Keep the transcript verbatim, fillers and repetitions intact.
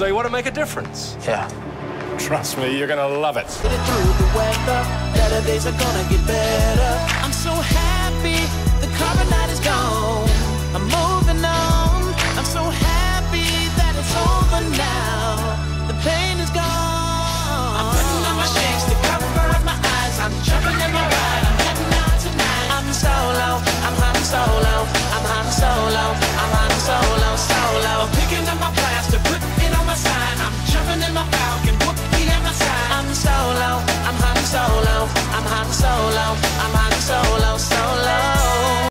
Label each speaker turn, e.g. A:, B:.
A: So you want to make a difference?
B: Yeah.
A: Trust me, you're gonna love it.
C: Through the weather, better days are gonna get better. I'm so happy the carbon night is gone. I'm moving on.